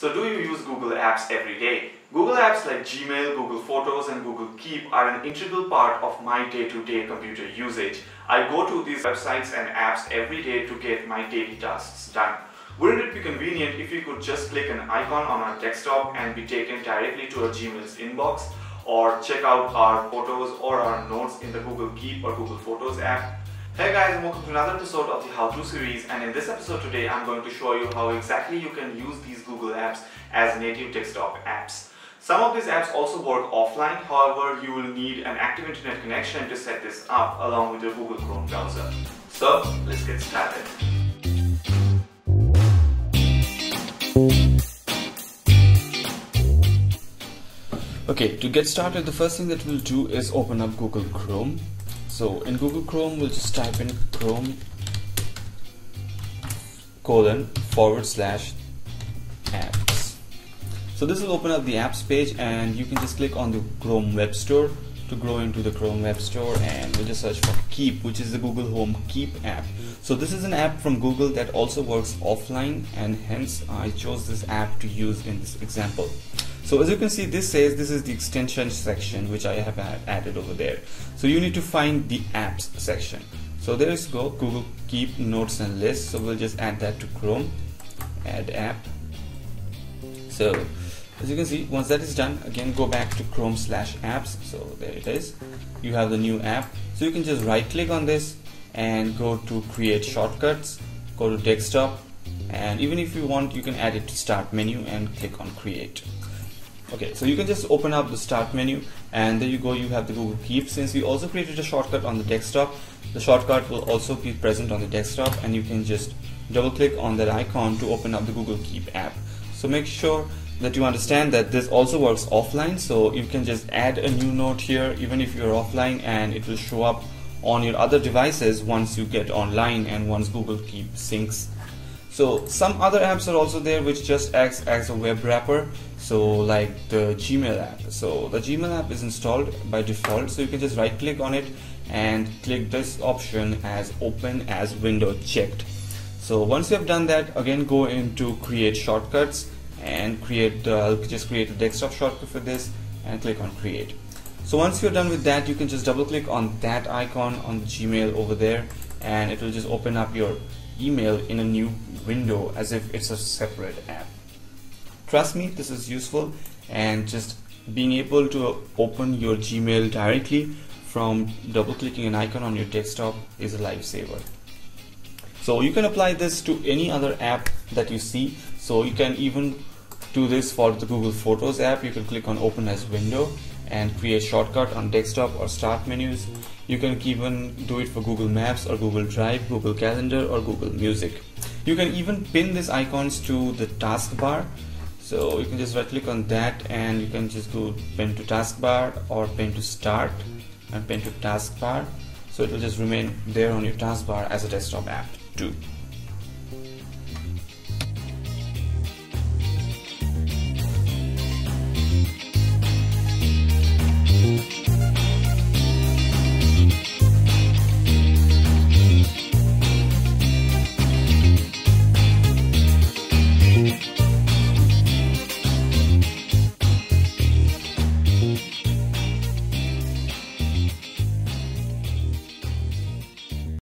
So do you use Google Apps every day? Google Apps like Gmail, Google Photos and Google Keep are an integral part of my day-to-day computer usage. I go to these websites and apps every day to get my daily tasks done. Wouldn't it be convenient if you could just click an icon on our desktop and be taken directly to our Gmail's inbox, or check out our photos or our notes in the Google Keep or Google Photos app? Hey guys, and welcome to another episode of the How To series, and in this episode today I'm going to show you how exactly you can use these Google apps as native desktop apps. Some of these apps also work offline, however you will need an active internet connection to set this up along with your Google Chrome browser. So let's get started. Okay, to get started, the first thing that we'll do is open up Google Chrome. So in Google Chrome, we'll just type in Chrome:/apps. So this will open up the apps page, and you can just click on the Chrome Web Store to go into the Chrome Web Store, and we'll just search for Keep, which is the Google Home Keep app. So this is an app from Google that also works offline, and hence I chose this app to use in this example. So as you can see, this says this is the extension section which I have added over there. So you need to find the apps section. So there is Google Keep Notes and Lists. So we'll just add that to Chrome, add app. So as you can see, once that is done, again go back to Chrome/apps. So there it is. You have the new app. So you can just right click on this and go to create shortcuts, go to desktop, and even if you want, you can add it to start menu and click on create. Okay, so you can just open up the start menu, and there you go, you have the Google Keep. Since we also created a shortcut on the desktop, the shortcut will also be present on the desktop, and you can just double click on that icon to open up the Google Keep app. So make sure that you understand that this also works offline, so you can just add a new note here even if you're offline, and it will show up on your other devices once you get online and once Google Keep syncs. So some other apps are also there which just acts as a web wrapper, so like the Gmail app. So the Gmail app is installed by default, so you can just right click on it and click this option as open as window checked. So once you have done that, again go into create shortcuts and just create a desktop shortcut for this and click on create. So once you're done with that, you can just double click on that icon on the Gmail over there, and it will just open up your email in a new window as if it's a separate app. Trust me, this is useful, and just being able to open your Gmail directly from double clicking an icon on your desktop is a lifesaver. So you can apply this to any other app that you see. So you can even do this for the Google Photos app. You can click on open as window and create shortcut on desktop or start menus. You can even do it for Google Maps or Google Drive, Google Calendar or Google Music. You can even pin these icons to the taskbar. So you can just right click on that and you can just go pin to taskbar or pin to start and pin to taskbar. So it will just remain there on your taskbar as a desktop app too.